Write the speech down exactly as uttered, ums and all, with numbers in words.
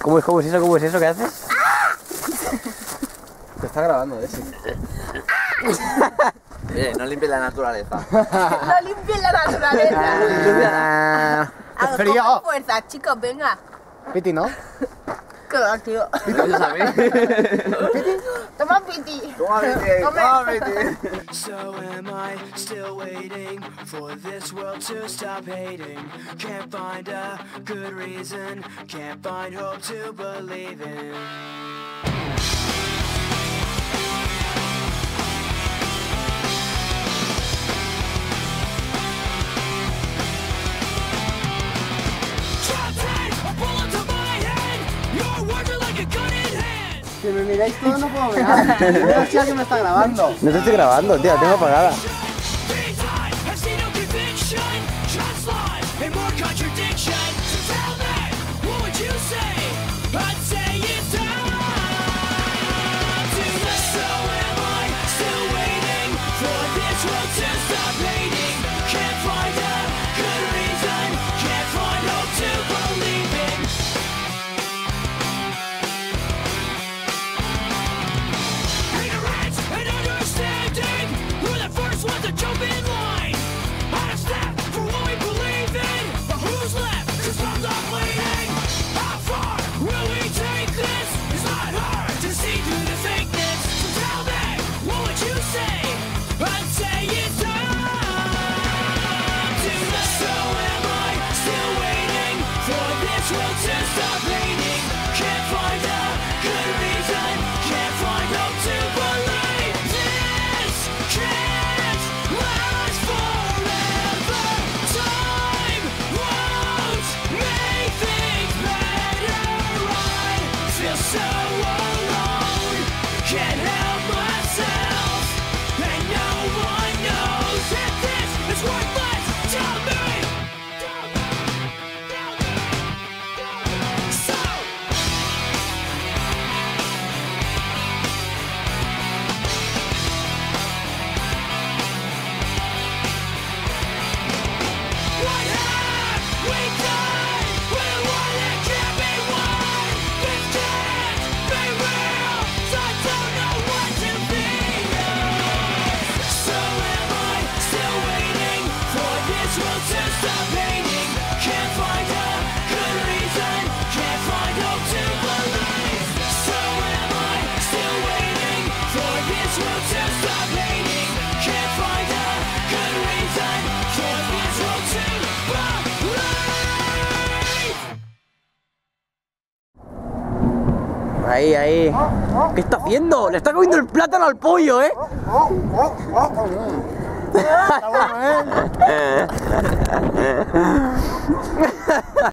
¿Cómo es, cómo es eso? ¿Cómo es eso? ¿Qué haces? Te está grabando, ¿eh? Oye, no limpies la naturaleza. No limpies la naturaleza. ¡Qué frío! Coge fuerza, chicos, venga. Piti, ¿no? ¿Qué va, tío? Gracias a mí. Toma piti. Toma piti, toma piti. So am I still waiting for this world to stop hating? Can't find a good reason, can't find hope to believe in. Si me miráis todo no puedo mirar. No sé a que me está grabando. No te estoy grabando, tío, la tengo apagada. Ahí, ahí. ¿Qué está haciendo? Le está comiendo el plátano al pollo, ¿eh? Está bueno, ¿eh?